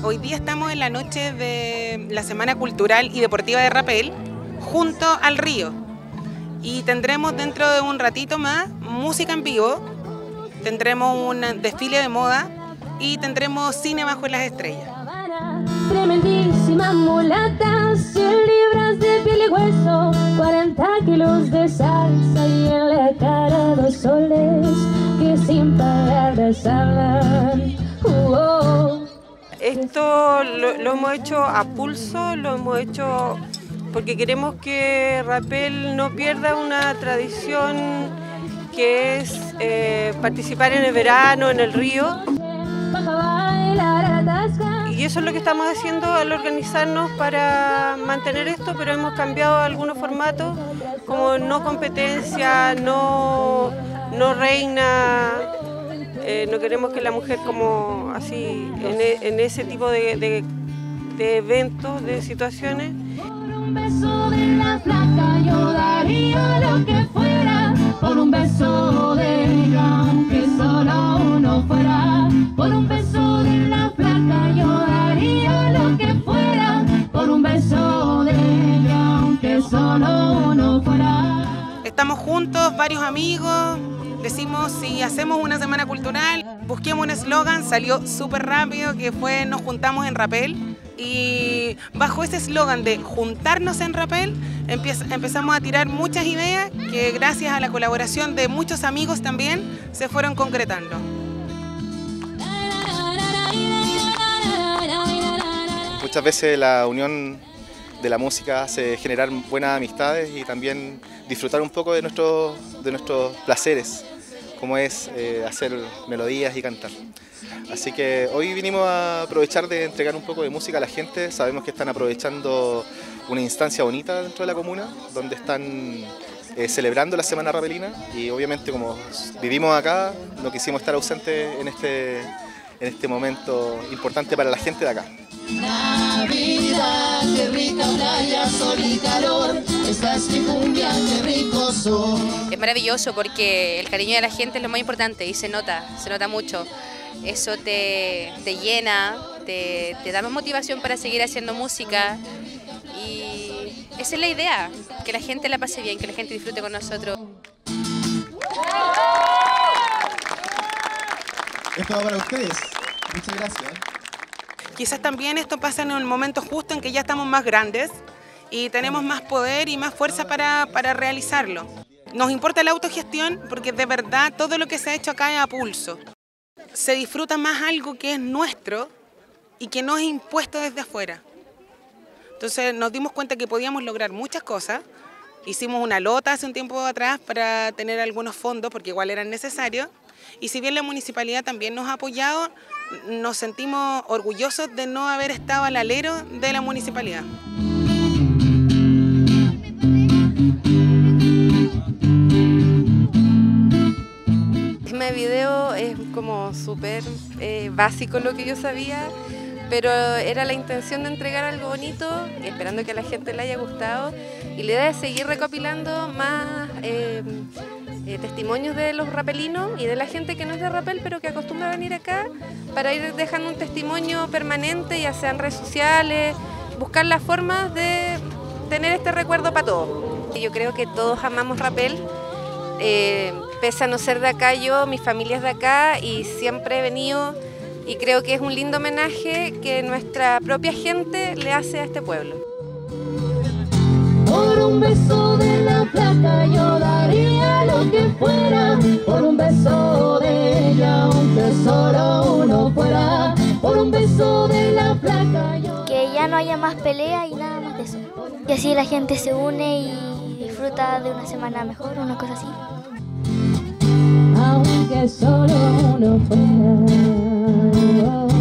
Hoy día estamos en la noche de la Semana Cultural y Deportiva de Rapel, junto al río. Y tendremos dentro de un ratito más música en vivo, tendremos un desfile de moda y tendremos cine bajo las estrellas. Tremendísimas mulatas, 100 libras de piel y hueso, 40 kilos de salsa y en la cara 2 soles que sin palabras hablan. Esto lo hemos hecho a pulso, lo hemos hecho porque queremos que Rapel no pierda una tradición que es participar en el verano, en el río. Y eso es lo que estamos haciendo al organizarnos para mantener esto, pero hemos cambiado algunos formatos, como no competencia, no reina. No queremos que la mujer como así, en ese tipo de eventos, de situaciones. Por un beso de la flaca yo daría lo que fuera, por un beso de ella, aunque solo uno fuera. Por un beso de la flaca yo daría lo que fuera, por un beso de ella, aunque solo uno fuera. Estamos juntos, varios amigos. Decimos, si hacemos una semana cultural, busquemos un eslogan, salió súper rápido, que fue Nos juntamos en Rapel. Y bajo ese eslogan de juntarnos en Rapel, empezamos a tirar muchas ideas que gracias a la colaboración de muchos amigos también se fueron concretando. Muchas veces la unión de la música hace generar buenas amistades y también disfrutar un poco de nuestros placeres, como es hacer melodías y cantar. Así que hoy vinimos a aprovechar de entregar un poco de música a la gente. Sabemos que están aprovechando una instancia bonita dentro de la comuna, donde están celebrando la Semana Rapelina, y obviamente como vivimos acá, no quisimos estar ausentes en este momento importante para la gente de acá. Navidad, qué rica playa, sol y calor, esta es mi cumbia, qué rico son. Es maravilloso porque el cariño de la gente es lo más importante y se nota mucho. Eso te llena, te da más motivación para seguir haciendo música y esa es la idea, que la gente la pase bien, que la gente disfrute con nosotros. Esto va para ustedes. Muchas gracias. Quizás también esto pasa en el momento justo en que ya estamos más grandes y tenemos más poder y más fuerza para realizarlo. Nos importa la autogestión porque de verdad todo lo que se ha hecho acá es a pulso. Se disfruta más algo que es nuestro y que no es impuesto desde afuera. Entonces nos dimos cuenta que podíamos lograr muchas cosas. Hicimos una lota hace un tiempo atrás para tener algunos fondos porque igual eran necesarios. Y si bien la municipalidad también nos ha apoyado, nos sentimos orgullosos de no haber estado al alero de la municipalidad. Este video es como súper básico lo que yo sabía, pero era la intención de entregar algo bonito, esperando que a la gente le haya gustado, y la idea es seguir recopilando más testimonios de los rapelinos y de la gente que no es de Rapel pero que acostumbra a venir acá, para ir dejando un testimonio permanente, ya sea en redes sociales, buscar las formas de tener este recuerdo para todos. Yo creo que todos amamos Rapel, pese a no ser de acá, mi familia es de acá y siempre he venido, y creo que es un lindo homenaje que nuestra propia gente le hace a este pueblo. Por un beso de la flaca yo daría lo que fuera, por un beso de ella, aunque solo uno fuera. Por un beso de la flaca yo... Que ya no haya más pelea y nada más de eso. Y así la gente se une y disfruta de una semana mejor, una cosa así. Aunque solo uno fuera.